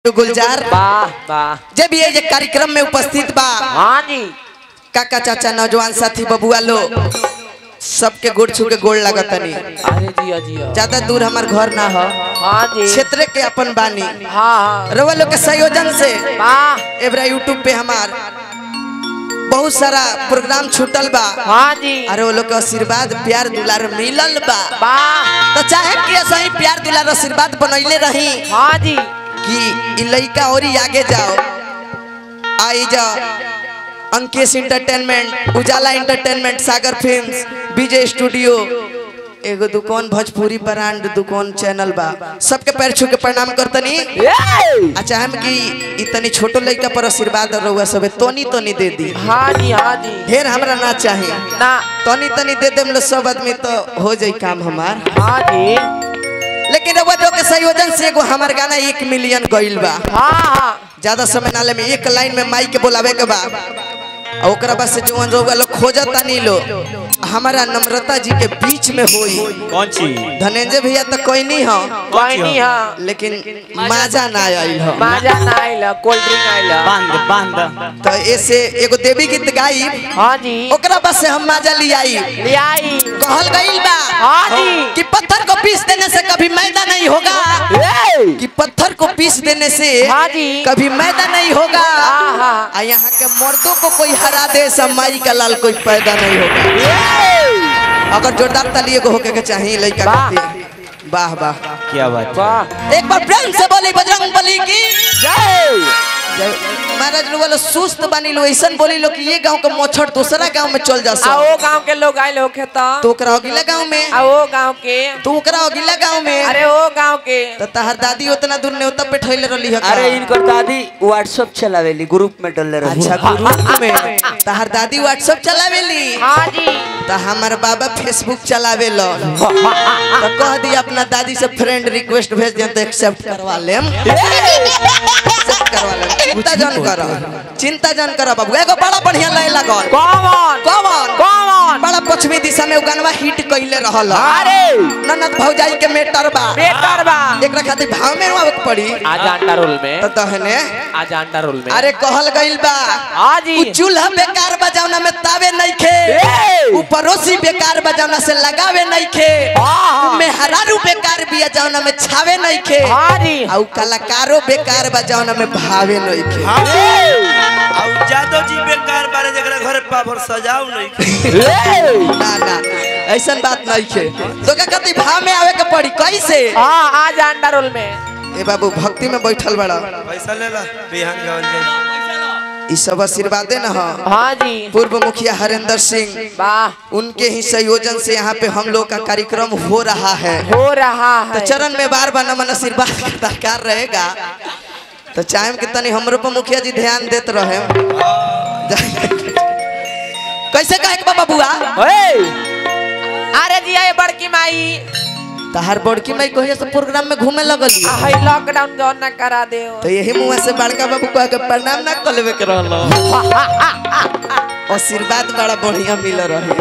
गुलजार जब ये कार्यक्रम में उपस्थित बा। हाँ जी काका चाचा नौजवान साथी बबुआ लो सबके गोड़ छू के गोड़ लगतनी। अरे जिया जिया ज्यादा दूर हमार घर ना हो। हाँ जी क्षेत्र के अपन बानी। हाँ रवा लोग के संयोजन से वाह एबरा यूट्यूब पे हमार बहुत सारा प्रोग्राम छूटल बा। हाँ जी अरे वो लोग के आशीर्वाद प्यार दुलार मिलल बा। वाह तो चाहे कि ऐसा ही प्यार दुलार आशीर्वाद बनैले रही हाँ जी कि लड़का और ही आगे जाओ। आई जाओ Ankesh entertainment, Ujala entertainment, Sagar films, Vijay studio, एगो दुकान भोजपुरी ब्रांड दुकान चैनल बा। सबके पैर छू के प्रणाम करतनी। अच्छा हम कि इतनी छोटो लड़का पर आशीर्वाद रहुआ सबे तोनी तोनी दे दी। हाँ जी हाँ जी ढेर हमरा ना चाहिए ना तोनी तोनी दे देम लो सब आदमी तो हो जाई काम हमार। हाँ जी लेकिन रउआ लोग के संयोजन से एगो हमार गाना 1 मिलियन गइल बा। हाँ ज्यादा समय नाले में एक लाइन में माइक के बोलावे के बा। ओकरा बाद से जवन रउआ लोग खोजता नी लो हमारा नम्रता जी के बीच में होई। कौन सी धनेंजय भैया तो कोई नहीं हो कोई नहीं हाँ लेकिन मजा ना आइल हो। मजा ना आइला कोल्ड ड्रिंक आइला बांध बांध तो ऐसे एगो देवी गीत गाई हाँ जी ओकरा बाद से हम मजा लियाई। ले आई कहल गइल बा हाँ जी कि पत्थर को पीस देने से कभी मैदा नहीं होगा। कि पत्थर को पीस देने से हाँ जी कभी मैदा नहीं होगा। हाँ यहाँ के मर्दों को कोई हरा दे समाई का लाल कोई पैदा नहीं होगा। अगर जोरदार ताली एगो होके के चाहिए लड़का खातिर। वाह वाह क्या बात वाह एक बार प्रेम से बोली बजरंग बली की जय जय। महाराज वाला सुस्त बनी लो ऐसा बोली लो कि ये गांव का मोछड़ दूसरा गांव में चल जा आ वो गांव के लोग आए लोग खेता तो ओकरा अगला गांव में आ वो गांव के तू ओकरा अगला गांव में अरे वो गांव के तो तहर दादी उतना दूर ने उतना पे ठइले रहली है। अरे इनकर दादी व्हाट्सएप चलावेली ग्रुप में डलले रही। अच्छा ग्रुप में तहर दादी व्हाट्सएप चलावेली हाँ जी तो हमार बाबा फेसबुक चलावे लो तो कह दी अपना दादी से फ्रेंड रिक्वेस्ट भेज दिया तो एक्सेप्ट करवा लेम। चिंता जन करो चिंता जन करो बाबू एगो बड़ा बढ़िया लय लागल। कौन कौन कौन बड़ा पश्चिमी दिशा में गानवा हिट कइले रहल। अरे ननद भौजाई के मेटर बा बेटर बा एकरा खातिर भाव में आवे के पड़ी आजांडा रोल में तो तहने आजांडा रोल में अरे कहल गइल बा हाँ जी उ चूल्हा बेकार बजावना में तावे नहीं खे उ पड़ोसी बेकार बजावना से लगावे नहीं खे में हरारू बेकार बिया जावना में छावे नहीं खे हाँ जी औ कलाकारो बेकार बजावना में भावे नहीं खे। और जादव जी बेकार बारे जकरा घर पाभर सजाऊ नहीं ना ना ऐसा बात नहीं खे तो का कहती भाव में आवे के पड़ी कैसे। हाँ आजांडा रोल में ए बाबू भक्ति में बैठल बड़ा पैसा ले ला बिहान गावन जाए ई सब आशीर्वादे न हो। हाँ जी पूर्व मुखिया हरेंद्र सिंह वाह उनके ही संयोजन से यहाँ पे हम लोग का कार्यक्रम हो रहा है। हो रहा है तो चरण में बार बार नमन आशीर्वाद का दरकार रहेगा तो चाहे कि तनी हमरो पर मुखिया जी ध्यान देत रहे। कैसे कहे के बाबा बुआ अरे जी ये बड़की माई तहार बड़की माई कहिया से प्रोग्राम में घूमे लगली हाय लॉकडाउन जो ना करा दे तो यही मुंह से बड़का बाबू कह के प्रणाम ना कर लेवे के रहलो। आशीर्वाद बड़ा बढ़िया मिल रहे।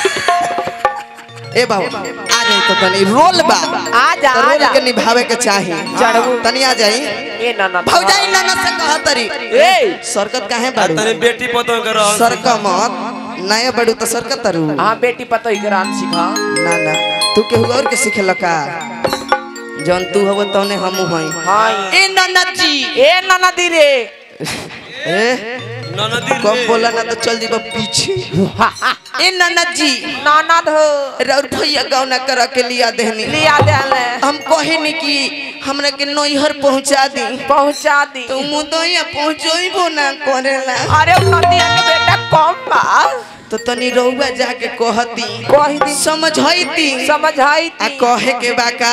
ए बाबू आ जाई तो तनी रोल बा आ जा तो आ रोल जा के निभावे के चाही चढ़ू तनी आ जाई ए ना ना भौजाई नाना से कह तरी ए सरकत काहे बाड़ू तेरे बेटी पतो कर सरकमत नया बड़ू तो सरकत तरू हाँ बेटी पतो ही करान सिखा ना ना तू के और के सिखेला का जौन तू हव तौने हमहू हई। हाँ ए ननद जी ए ननदी रे ए ननदी कब बोला ना तो चल जीबा पीछे। ए ननद जी ननद हो रउर भैया गौना करा के लिया देहनी लिया दे ले हम कहे नी कि हमरा के नैहर पहुंचा दी पहुंचा दी तो मुदइया पहुंचोइबो ना करेला। अरे नदिया के बेटा कम बा तो तनी रउआ जाके कहती कही दी समझाईती समझाई आ कहे के बाका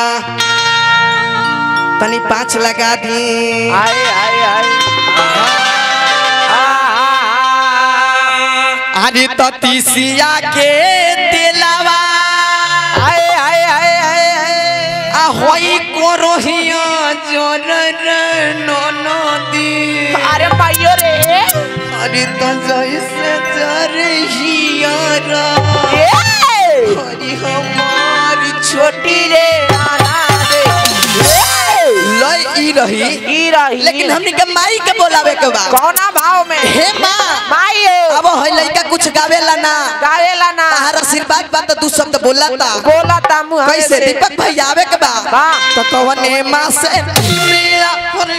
तनी 5 लगा दी। आए आए आए अरे तो तीसिया के दिलावा आए आए आए आए आ होई कोरोहिया जोर नो दी। अरे भाइयों रे अरे तो जैसे जरहियारा अरे हमार छोटी रे रे लई ई रही ई रही लेकिन हमनी के माई के बोलावे के बा कौना भाव में हे माँ माई अब है लड़का कुछ गावेला ना गावेला ना तार आशीर्वाद बा तो दू शब्द बोलाता बोलता मुंह कैसे दीपक भाई आवे के बा बा तो कवने माँ से मिया हरि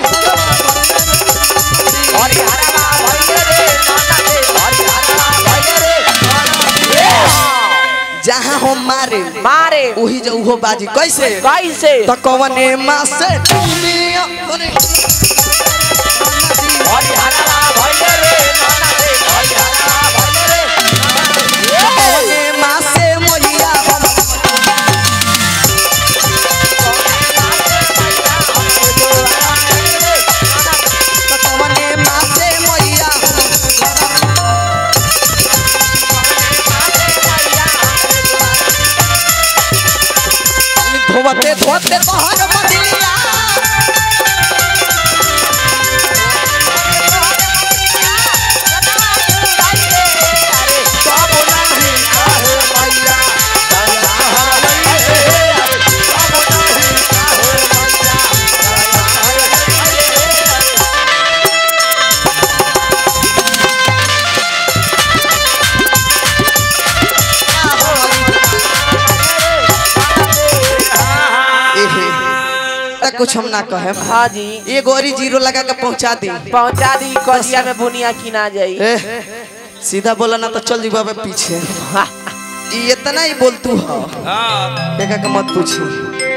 हरा भैया रे नाना रे हरि हरा भैया रे जहाँ हो मारे मारे वही जो उहो बाजी कैसे कैसे तो कवने माँ से मिया हरि हरा भैया रे नाना रे हरि हरा भैया रे कवने माँ से मोहिया तो कवने माँ से मोहिया धोते धोते तो हर मदिलिया कुछ हम ना कहे हाँ जी ये गोरी जीरो लगा के पहुंचा दी कजिया में बुनिया की ना जाई सीधा बोला ना तो चल जीवा पीछे ये इतना ही बोल तू हो देखा के मत पूछी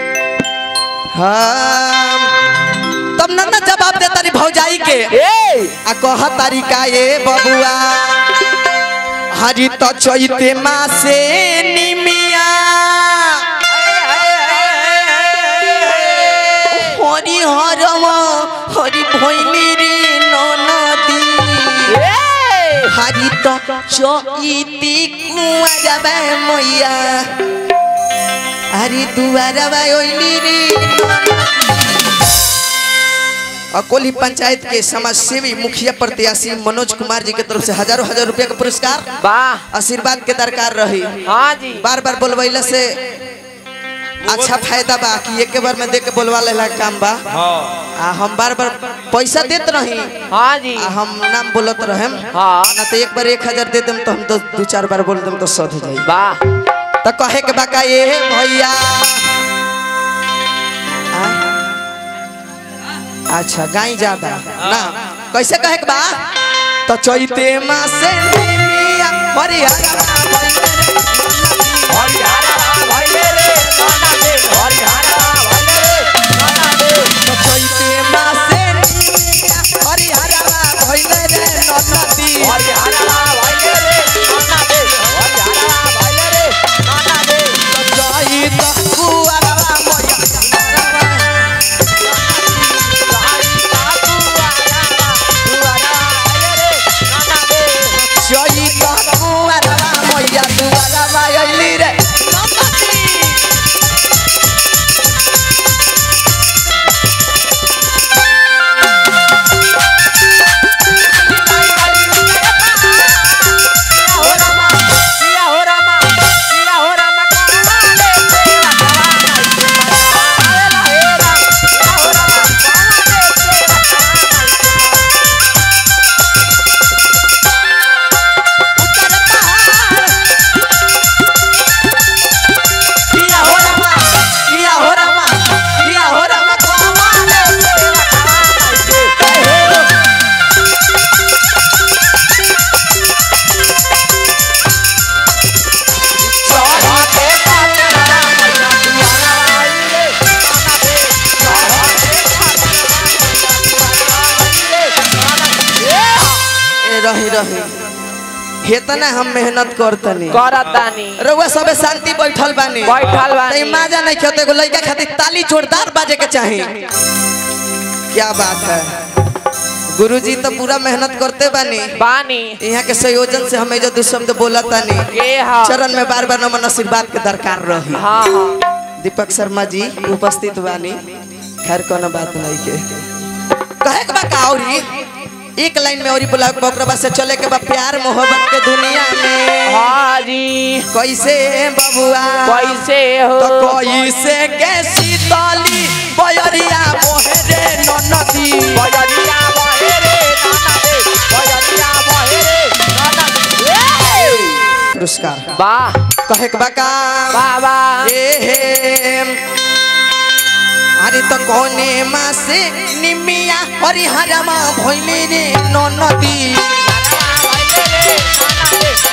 हाँ तब ना जवाब दे तारी भौजाई के आ कह तारी का ये बबुआ हरी तो चैते माँ से निमिया हरि हरवा हरि भैली रे नदी हरि तो चैती कुआरवा मैया हरि दुआरवा ओइली रे अकोली पंचायत के समाज सेवी मुखिया प्रत्याशी मनोज कुमार जी के तरफ से हजारों हजार रुपया का पुरस्कार वाह आशीर्वाद के दरकार रही हाँ जी बार बार बोलवैला से अच्छा फायदा बा कि एक बार में दे के बोलवा लेला काम बा आ हम बार बार पैसा देत रही हाँ जी आ हम नाम बोलत रहेम हाँ ना तो एक बार 1000 दे देम तो हम दो चार बार बोल देम तो सद हो जाई वाह तो कहे के बाका ये भैया अच्छा गाय ज्यादा ना कैसे कहे के बा तो चैते माँ से निमिया हरि हरा भैया रे नाना रे हरि हरा भैया रे नाना रे चैते माँ से निमिया हरि हरा भैया रे नदी हरि हरा भैया रे नाना रे हरि हरा भैया रे नाना रे जय तो कुआरा मोया जय तो कुआरा मोया दुआरा आइली रे हेतना हम मेहनत करतनी रउआ सबे शांति बैठल बानी तई मजा नहीं खेते एगो लइका खातिर ताली जोरदार बाजे के चाहिए क्या बात है गुरुजी तो पूरा मेहनत करते बानी यहाँ के संयोजन से हमें जो दो शब्द बोला तानी चरण में बार बार नमन आशीर्वाद के दरकार रही दीपक शर्मा जी उपस्थित बानी खैर कोनो बात नहीं के कहे के बा का औरी एक लाइन में और बोला बकरबा से चले के बा प्यार मोहब्बत के दुनिया में हाँ जी कैसे बबुआ कैसे हो तो कैसे के शीतली बयरिया बहे रे ननदी बजरिया बहे रे ननदी बजरिया बहे रे ननदी पुरस्कार वाह कहे के बका वाह वाह ए हे अरे तो कोने मासे निमिया हरिहरमा भइले रे ननदी भइले रे ननदी